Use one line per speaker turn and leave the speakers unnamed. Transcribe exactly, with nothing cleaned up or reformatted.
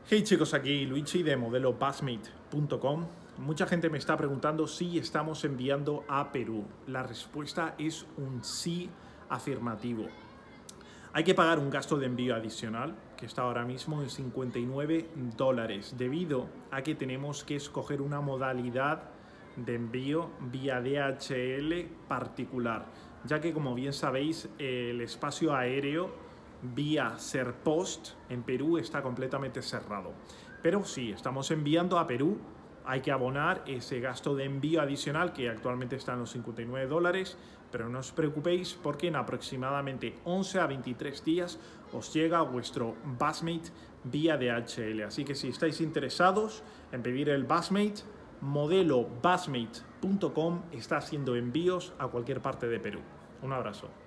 Hey chicos, aquí Luigi de modelo Busmate punto com. Mucha gente me está preguntando si estamos enviando a Perú. La respuesta es un sí afirmativo. Hay que pagar un gasto de envío adicional, que está ahora mismo en cincuenta y nueve dólares, debido a que tenemos que escoger una modalidad de envío vía D H L particular, ya que, como bien sabéis, el espacio aéreo vía Serpost en Perú está completamente cerrado. Pero sí, estamos enviando a Perú. Hay que abonar ese gasto de envío adicional, que actualmente está en los cincuenta y nueve dólares, pero no os preocupéis porque en aproximadamente once a veintitrés días os llega vuestro Busmate vía D H L. Así que si estáis interesados en pedir el Busmate, modelo Busmate punto com está haciendo envíos a cualquier parte de Perú. Un abrazo.